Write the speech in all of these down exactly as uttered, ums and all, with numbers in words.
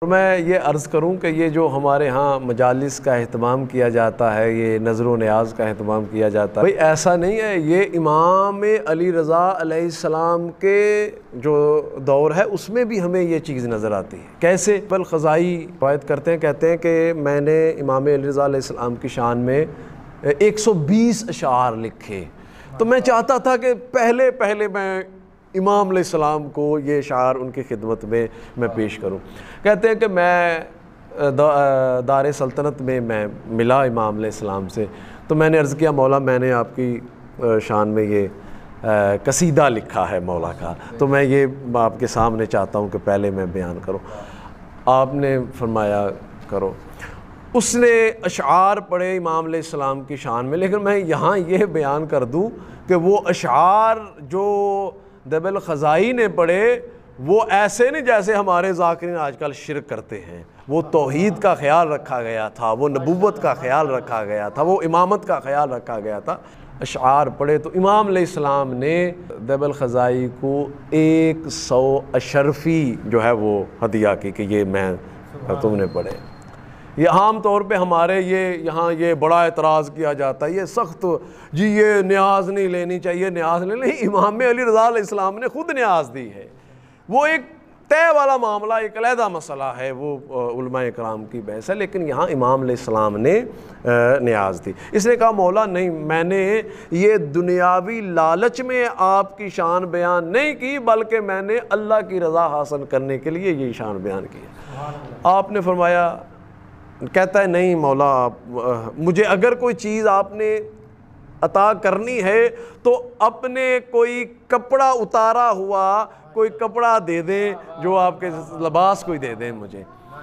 میں یہ عرض کروں کہ یہ جو ہمارے ہاں مجالس کا اہتمام کیا جاتا ہے، یہ نظر و نیاز کا اہتمام کیا جاتا ہے، بھئی ایسا نہیں ہے، یہ امام علی رضا علیہ السلام کے جو دور ہے اس میں بھی ہمیں یہ چیز نظر آتی ہے۔ کیسے؟ الخزائی روایت کرتے ہیں، کہتے ہیں کہ میں نے امام علی رضا علیہ السلام کی شان میں ایک سو بیس اشعار لکھے، تو میں چاہتا تھا کہ پہلے پہلے میں امام علیہ السلام کو یہ اشعار ان کی خدمت میں میں پیش کروں۔ کہتے ہیں کہ میں دار سلطنت میں میں ملا امام علیہ السلام سے، تو میں نے عرض کیا مولا میں نے آپ کی شان میں یہ قصیدہ لکھا ہے مولا کا، تو میں یہ آپ کے سامنے چاہتا ہوں کہ پہلے میں بیان کروں۔ آپ نے فرمایا کرو۔ اس نے اشعار پڑھے امام علیہ السلام کی شان میں، لیکن میں یہاں یہ بیان کر دوں کہ وہ اشعار جو دب الخزائی نے پڑھے وہ ایسے نہیں جیسے ہمارے ذاکرین آج کل شرک کرتے ہیں۔ وہ توحید کا خیال رکھا گیا تھا، وہ نبوت کا خیال رکھا گیا تھا، وہ امامت کا خیال رکھا گیا تھا۔ اشعار پڑھے تو امام علیہ السلام نے دب الخزائی کو ایک سو اشرفی جو ہے وہ ہدیہ کی کہ یہ میں تم نے پڑھے۔ یہ عام طور پہ ہمارے یہ یہاں یہ بڑا اعتراض کیا جاتا ہے، یہ سخت جی یہ نیاز نہیں لینی چاہیے، نیاز نہیں نہیں امام علی رضا علیہ السلام نے خود نیاز دی ہے۔ وہ ایک طے والا معاملہ، ایک علیحدہ مسئلہ ہے، وہ علماء اکرام کی بحث ہے، لیکن یہاں امام علیہ السلام نے نیاز دی۔ اس نے کہا مولا نہیں، میں نے یہ دنیاوی لالچ میں آپ کی شان بیان نہیں کی، بلکہ میں نے اللہ کی رضا حاصل کرنے کے لیے یہ شان بیان کی۔ آپ نے فرمایا، کہتا ہے نہیں مولا آپ مجھے اگر کوئی چیز آپ نے عطا کرنی ہے تو اپنے کوئی کپڑا اتارا ہوا کوئی کپڑا دے دیں، جو آپ کے لباس کوئی دے دیں مجھے۔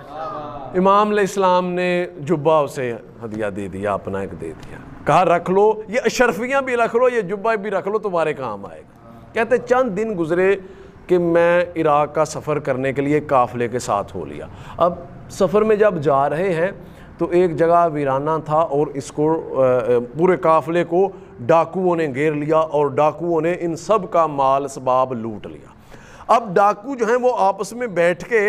امام علیہ السلام نے جبہ اسے ہدیہ دے دیا، اپنا ایک دے دیا، کہا رکھ لو، یہ اشرفیاں بھی رکھ لو، یہ جبہ بھی رکھ لو، تمہارے کام آئے گا۔ کہتے چند دن گزرے کہ میں عراق کا سفر کرنے کے لیے قافلے کے ساتھ ہو لیا۔ اب سفر میں جب جا رہے ہیں تو ایک جگہ ویرانہ تھا اور اس کو پورے قافلے کو ڈاکوؤں نے گھیر لیا اور ڈاکوؤں نے ان سب کا مال اسباب لوٹ لیا۔ اب ڈاکو جو ہیں وہ آپس میں بیٹھ کے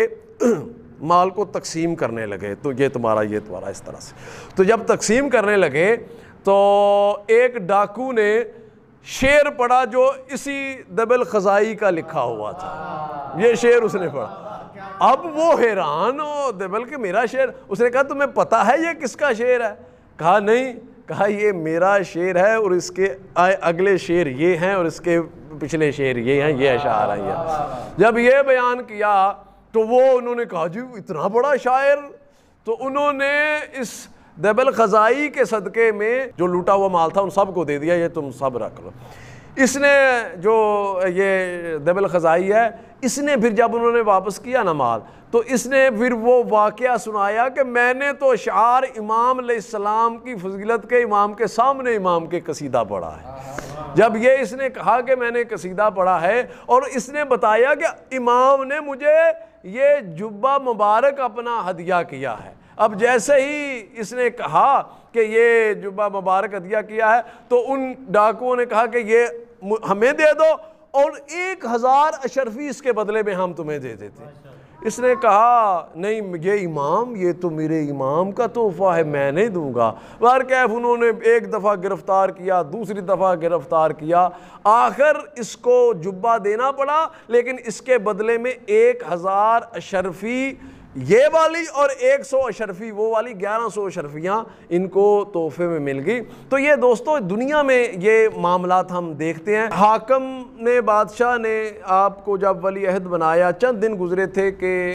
مال کو تقسیم کرنے لگے، تو یہ تمہارا یہ تمہارا اس طرح سے۔ تو جب تقسیم کرنے لگے تو ایک ڈاکو نے شعر پڑھا جو اسی دب الخزائی کا لکھا ہوا تھا، یہ شعر اس نے پڑھا۔ اب وہ حیران ہو دبل کہ میرا شعر، اس نے کہا تمہیں پتہ ہے یہ کس کا شعر ہے؟ کہا نہیں، کہا یہ میرا شعر ہے اور اس کے اگلے شعر یہ ہیں اور اس کے پچھلے شعر یہ ہیں، یہ اشعار ہیں۔ جب یہ بیان کیا تو وہ انہوں نے کہا جی اتنا بڑا شاعر، تو انہوں نے اس دب الخزائی کے صدقے میں جو لوٹا ہوا مال تھا ان سب کو دے دیا، یہ تم سب رکھ لو۔ اس نے جو یہ دب الخزائی ہے، اس نے پھر جب انہوں نے واپس کیا نا مال، تو اس نے پھر وہ واقعہ سنایا کہ میں نے تو اشعار امام علیہ السلام کی فضیلت کے امام کے سامنے امام کے قصیدہ پڑھا ہے۔ جب یہ اس نے کہا کہ میں نے قصیدہ پڑھا ہے اور اس نے بتایا کہ امام نے مجھے یہ جبہ مبارک اپنا ہدیہ کیا ہے، اب جیسے ہی اس نے کہا کہ یہ جبہ مبارک ہدیہ کیا ہے تو ان ڈاکوؤں نے کہا کہ یہ ہمیں دے دو اور ایک ہزار اشرفی اس کے بدلے میں ہم تمہیں دے دیتے۔ اس نے کہا نہیں، یہ امام یہ تو میرے امام کا تحفہ ہے، میں نہیں دوں گا۔ بہرکیف انہوں نے ایک دفعہ گرفتار کیا، دوسری دفعہ گرفتار کیا، آخر اس کو جبہ دینا پڑا، لیکن اس کے بدلے میں ایک ہزار اشرفی یہ والی اور ایک سو اشرفی وہ والی، گیارہ سو اشرفیاں ان کو تحفے میں مل گئی۔ تو یہ دوستو دنیا میں یہ معاملات ہم دیکھتے ہیں۔ حاکم نے، بادشاہ نے آپ کو جب ولی عہد بنایا، چند دن گزرے تھے کہ